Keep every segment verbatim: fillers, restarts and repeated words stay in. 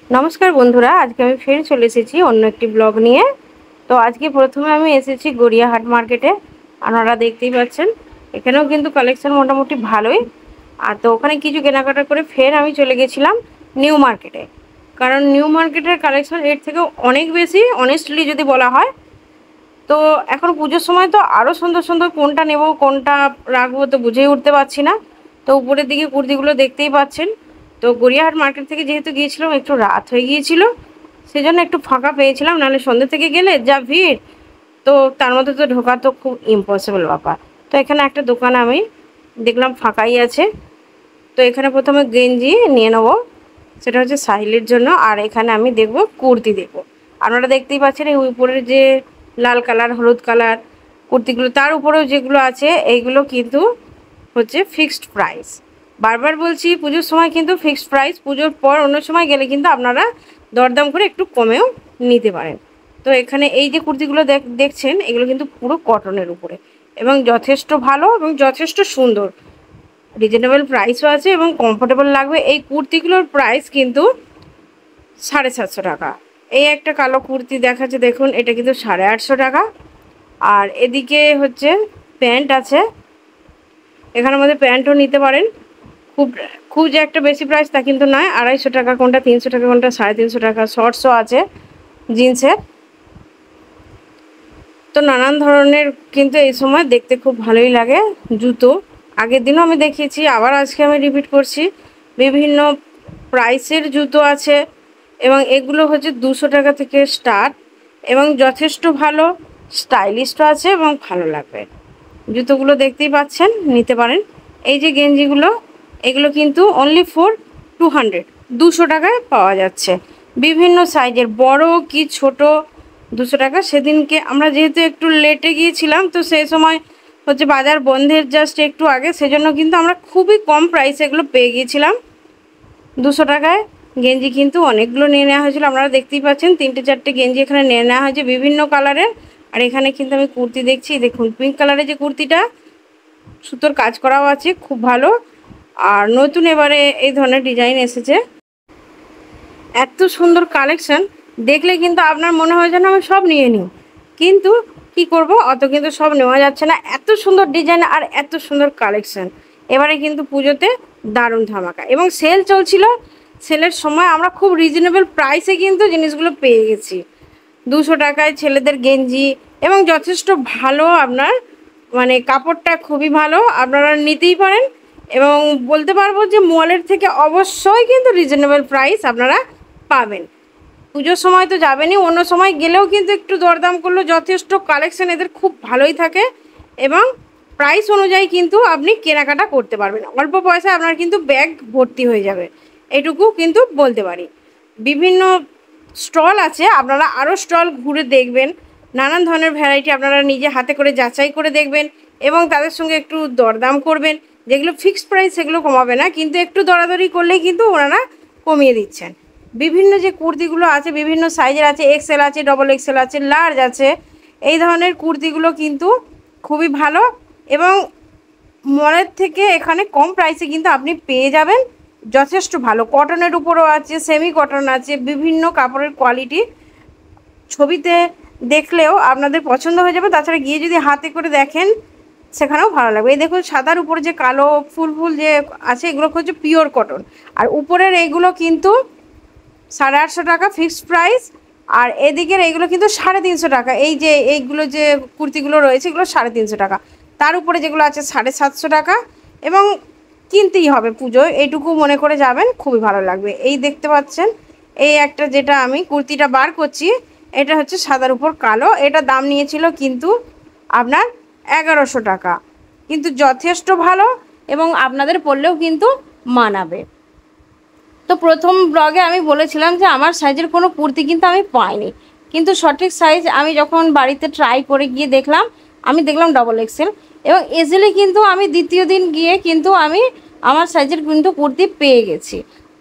নমস্কার বন্ধুরা, আজকে আমি ফের চলে এসেছি অন্য একটি ব্লগ নিয়ে। তো আজকে প্রথমে আমি এসেছি গড়িয়াহাট মার্কেটে। আপনারা দেখতেই পাচ্ছেন এখানেও কিন্তু কালেকশন মোটামুটি ভালোই। আর তো ওখানে কিছু কেনাকাটা করে ফের আমি চলে গেছিলাম নিউ মার্কেটে, কারণ নিউ মার্কেটের কালেকশন এর থেকেও অনেক বেশি, অনেস্টলি যদি বলা হয়। তো এখন পুজোর সময় তো আরও সুন্দর সুন্দর কোনটা নেব কোনটা রাখবো তো বুঝেই উঠতে পারছি না। তো উপরের দিকে কুর্তিগুলো দেখতেই পাচ্ছেন। তো গড়িয়াহাট মার্কেট থেকে যেহেতু গিয়েছিলাম একটু রাত হয়ে গিয়েছিল, সেজন্য একটু ফাঁকা পেয়েছিলাম, নাহলে সন্ধ্যে থেকে গেলে যা ভিড়, তো তার মধ্যে তো ঢোকা তো খুব ইম্পসিবল ব্যাপার। তো এখানে একটা দোকান আমি দেখলাম ফাঁকাই আছে। তো এখানে প্রথমে গেঞ্জি নিয়ে নেবো, সেটা হচ্ছে সাহিলের জন্য। আর এখানে আমি দেখব কুর্তি দেখব। আপনারা দেখতেই পাচ্ছেন এই উপরের যে লাল কালার হলুদ কালার কুর্তিগুলো, তার উপরেও যেগুলো আছে এইগুলো কিন্তু হচ্ছে ফিক্সড প্রাইস। বারবার বলছি পুজোর সময় কিন্তু ফিক্সড প্রাইস, পুজোর পর অন্য সময় গেলে কিন্তু আপনারা দরদাম করে একটু কমেও নিতে পারেন। তো এখানে এই যে কুর্তিগুলো দেখছেন এগুলো কিন্তু পুরো কটনের উপরে এবং যথেষ্ট ভালো এবং যথেষ্ট সুন্দর, রিজনেবল প্রাইসও আছে এবং কমফোর্টেবল লাগবে। এই কুর্তিগুলোর প্রাইস কিন্তু সাড়ে সাতশো টাকা। এই একটা কালো কুর্তি দেখাচ্ছে দেখুন, এটা কিন্তু সাড়ে আটশো টাকা। আর এদিকে হচ্ছে প্যান্ট আছে, এখানের মধ্যে প্যান্টও নিতে পারেন। খুব খুব যে একটা বেশি প্রাইস তা কিন্তু নয়, আড়াইশো টাকা কোনটা, তিনশো টাকা কোনটা, সাড়ে তিনশো টাকা। শর্টসও আছে জিন্সের। তো নানান ধরনের কিন্তু এই সময় দেখতে খুব ভালোই লাগে। জুতো আগের দিনও আমি দেখিয়েছি, আবার আজকে আমি রিপিট করছি, বিভিন্ন প্রাইসের জুতো আছে এবং এগুলো হচ্ছে দুশো টাকা থেকে স্টার্ট এবং যথেষ্ট ভালো, স্টাইলিশও আছে এবং ভালো লাগবে। জুতোগুলো দেখতেই পাচ্ছেন, নিতে পারেন। এই যে গেঞ্জিগুলো এগুলো কিন্তু অনলি ফর টু হান্ড্রেড, দুশো টাকায় পাওয়া যাচ্ছে। বিভিন্ন সাইজের, বড় কি ছোট, দুশো টাকা। সেদিনকে আমরা যেহেতু একটু লেটে গিয়েছিলাম, তো সেই সময় হচ্ছে বাজার বন্ধের জাস্ট একটু আগে, সেজন্য কিন্তু আমরা খুবই কম প্রাইসে এগুলো পেয়ে গিয়েছিলাম। দুশো টাকায় গেঞ্জি কিন্তু অনেকগুলো নিয়ে নেওয়া হয়েছিল। আপনারা দেখতেই পাচ্ছেন তিনটে চারটে গেঞ্জি এখানে নিয়ে নেওয়া হয়েছে বিভিন্ন কালারের। আর এখানে কিন্তু আমি কুর্তি দেখছি, দেখুন পিঙ্ক কালারের যে কুর্তিটা, সুতোর কাজ করাও আছে, খুব ভালো। আর নতুন এবারে এই ধরনের ডিজাইন এসেছে। এত সুন্দর কালেকশন দেখলে কিন্তু আপনার মনে হয় যেন আমি সব নিয়ে নিই, কিন্তু কি করব, অত কিন্তু সব নেওয়া যাচ্ছে না। এত সুন্দর ডিজাইন আর এত সুন্দর কালেকশন। এবারে কিন্তু পুজোতে দারুণ ধামাকা এবং সেল চলছিল। সেলের সময় আমরা খুব রিজনেবল প্রাইসে কিন্তু জিনিসগুলো পেয়ে গেছি। দুশো টাকায় ছেলেদের গেঞ্জি এবং যথেষ্ট ভালো, আপনার মানে কাপড়টা খুবই ভালো, আপনারা নিতেই পারেন। এবং বলতে পারবো যে মলের থেকে অবশ্যই কিন্তু রিজনেবল প্রাইস আপনারা পাবেন। পুজোর সময় তো যাবেনই, অন্য সময় গেলেও কিন্তু একটু দরদাম করলেও যথেষ্ট কালেকশন এদের খুব ভালোই থাকে এবং প্রাইস অনুযায়ী কিন্তু আপনি কেনাকাটা করতে পারবেন। অল্প পয়সায় আপনার কিন্তু ব্যাগ ভর্তি হয়ে যাবে, এটুকু কিন্তু বলতে পারি। বিভিন্ন স্টল আছে, আপনারা আরও স্টল ঘুরে দেখবেন, নানান ধরনের ভ্যারাইটি আপনারা নিজে হাতে করে যাচাই করে দেখবেন এবং তাদের সঙ্গে একটু দরদাম করবেন। যেগুলো ফিক্সড প্রাইস সেগুলো কমাবে না, কিন্তু একটু দরাদরি করলেই কিন্তু ওনারা কমিয়ে দিচ্ছেন। বিভিন্ন যে কুর্তিগুলো আছে বিভিন্ন সাইজের আছে, এক্সেল আছে, ডবল এক্সেল আছে, লার্জ আছে। এই ধরনের কুর্তিগুলো কিন্তু খুবই ভালো এবং মলের থেকে এখানে কম প্রাইসে কিন্তু আপনি পেয়ে যাবেন। যথেষ্ট ভালো কটনের উপরও আছে, সেমি কটন আছে, বিভিন্ন কাপড়ের কোয়ালিটি ছবিতে দেখলেও আপনাদের পছন্দ হয়ে যাবে। তাছাড়া গিয়ে যদি হাতে করে দেখেন সেখানেও ভালো লাগবে। এই দেখুন সাদার উপরে যে কালো ফুল ফুল যে আছে এগুলো হচ্ছে পিওর কটন। আর উপরের এইগুলো কিন্তু সাড়ে আটশো টাকা ফিক্সড প্রাইস। আর এদিকের এইগুলো কিন্তু সাড়ে তিনশো টাকা। এই যে এইগুলো যে কুর্তিগুলো রয়েছে এগুলো সাড়ে তিনশো টাকা। তার উপরে যেগুলো আছে সাড়ে সাতশো টাকা এবং কিনতেই হবে পুজোয়, এইটুকু মনে করে যাবেন, খুবই ভালো লাগবে। এই দেখতে পাচ্ছেন এই একটা যেটা আমি কুর্তিটা বার করছি, এটা হচ্ছে সাদার উপর কালো। এটা দাম নিয়েছিল কিন্তু আপনার এগারোশো টাকা, কিন্তু যথেষ্ট ভালো এবং আপনাদের পরলেও কিন্তু মানাবে। তো প্রথম ব্লগে আমি বলেছিলাম যে আমার সাইজের কোনো কুর্তি কিন্তু আমি পাইনি, কিন্তু সঠিক সাইজ আমি যখন বাড়িতে ট্রাই করে গিয়ে দেখলাম, আমি দেখলাম ডবল এক্সেল এবং ইজিলি কিন্তু আমি দ্বিতীয় দিন গিয়ে কিন্তু আমি আমার সাইজের কিন্তু কুর্তি পেয়ে গেছি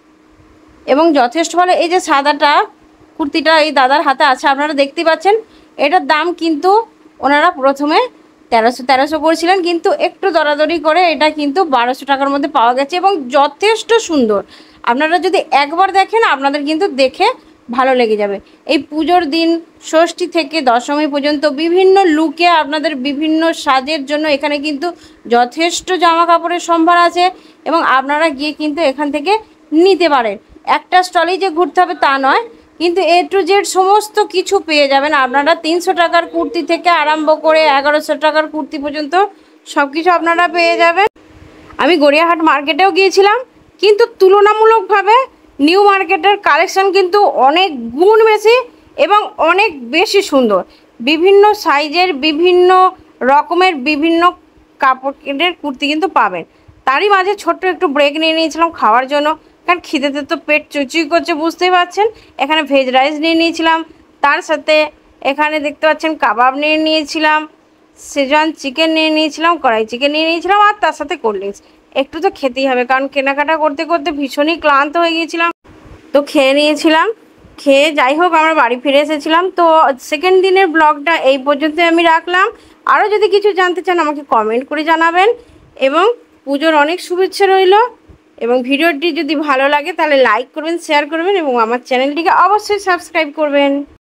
এবং যথেষ্ট ভালো। এই যে সাদাটা কুর্তিটা এই দাদার হাতে আছে আপনারা দেখতে পাচ্ছেন, এটার দাম কিন্তু ওনারা প্রথমে তেরোশো তেরোশো করেছিলেন, কিন্তু একটু দরাদরি করে এটা কিন্তু বারোশো টাকার মধ্যে পাওয়া গেছে এবং যথেষ্ট সুন্দর। আপনারা যদি একবার দেখেন আপনাদের কিন্তু দেখে ভালো লেগে যাবে। এই পুজোর দিন ষষ্ঠী থেকে দশমী পর্যন্ত বিভিন্ন লুকে আপনাদের বিভিন্ন সাজের জন্য এখানে কিন্তু যথেষ্ট জামা কাপড়ের সম্ভার আছে এবং আপনারা গিয়ে কিন্তু এখান থেকে নিতে পারেন। একটা স্টলেই যে ঘুরতে হবে তা নয়, কিন্তু এ টু জেড সমস্ত কিছু পেয়ে যাবেন আপনারা। তিনশো টাকার কুর্তি থেকে আরম্ভ করে এগারোশো টাকার কুর্তি পর্যন্ত সব কিছু আপনারা পেয়ে যাবেন। আমি গড়িয়াহাট মার্কেটেও গিয়েছিলাম, কিন্তু তুলনামূলকভাবে নিউ মার্কেটের কালেকশন কিন্তু অনেক গুণ বেশি এবং অনেক বেশি সুন্দর। বিভিন্ন সাইজের বিভিন্ন রকমের বিভিন্ন কাপড়ের কুর্তি কিন্তু পাবেন। তারই মাঝে ছোট্ট একটু ব্রেক নিয়ে নিয়েছিলাম খাওয়ার জন্য, কারণ খিদেতে তো পেট চুইচুই করছে বুঝতেই পারছেন। এখানে ভেজ রাইস নিয়ে নিয়েছিলাম, তার সাথে এখানে দেখতে পাচ্ছেন কাবাব নিয়ে নিয়েছিলাম, সেজওয়ান চিকেন নিয়ে নিয়েছিলাম, কড়াই চিকেন নিয়ে নিয়েছিলাম, আর তার সাথে কোল্ড ড্রিঙ্কস। একটু তো খেতেই হবে, কারণ কেনাকাটা করতে করতে ভীষণই ক্লান্ত হয়ে গিয়েছিলাম, তো খেয়ে নিয়েছিলাম। খেয়ে যাই হোক আমরা বাড়ি ফিরে এসেছিলাম। তো সেকেন্ড দিনের ব্লগটা এই পর্যন্তই আমি রাখলাম। আরও যদি কিছু জানতে চান আমাকে কমেন্ট করে জানাবেন, এবং পুজোর অনেক শুভেচ্ছা রইল। এবং ভিডিওটি যদি ভালো লাগে তাহলে লাইক করবেন, শেয়ার করবেন এবং আমার চ্যানেলটিকে অবশ্যই সাবস্ক্রাইব করবেন।